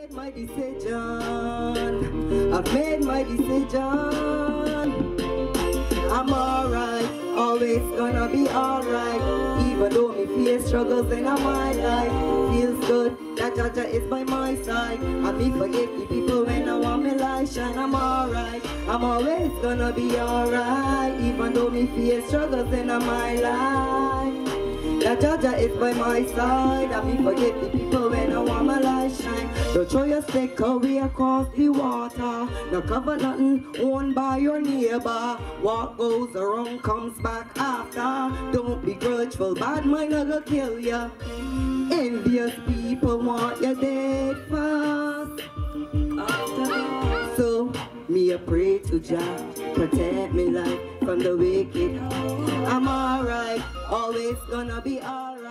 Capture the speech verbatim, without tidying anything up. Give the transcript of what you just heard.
made my decision. I've made my decision. I'm alright, always gonna be alright. Even though me face struggles in my life, feels good that Jaja is by my side. And me forget the people when I want me light shine. I'm alright, I'm always gonna be alright. Even though me face struggles in my life, that Jaja is by my side. And me forget the people when I want my light shine. Don't throw your stick away across the water. No cover nothing owned by your neighbor. What goes around comes back after. Don't be grudgeful, bad mind not gonna kill ya. Envious people want you dead fast. So me a pray to Jah, protect me life from the wicked. I'm alright, always gonna be alright.